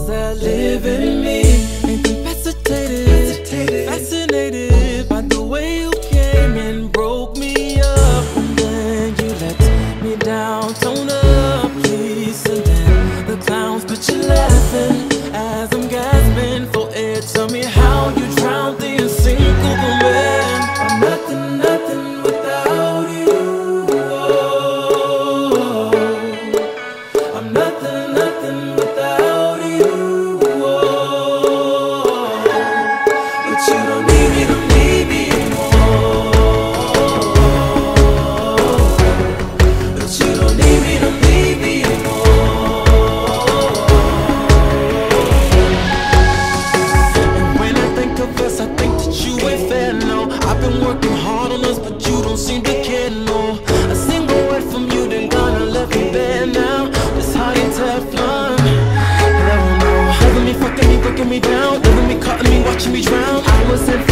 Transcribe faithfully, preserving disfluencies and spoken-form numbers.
that live in me. Incapacitated, fascinated by the way you came and broke me up, and then you let me down. Tone up, please, and then the clowns put you laughing as I'm gasping for air. Tell me how you drowned the unsinkable man. I'm nothing, nothing without you. Oh, I'm nothing, nothing without you. Oh, but you don't need me, don't need me anymore. But you don't need me, don't need me anymore. And when I think of us, I think that you ain't fair, no. I've been working hard on us, but you don't seem to care, no. A single word from you, then gonna left me bare now. This hot and Teflon. Hell no. Loving me, fucking me, breaking me down. Loving me, cutting me, watching me drown. I was in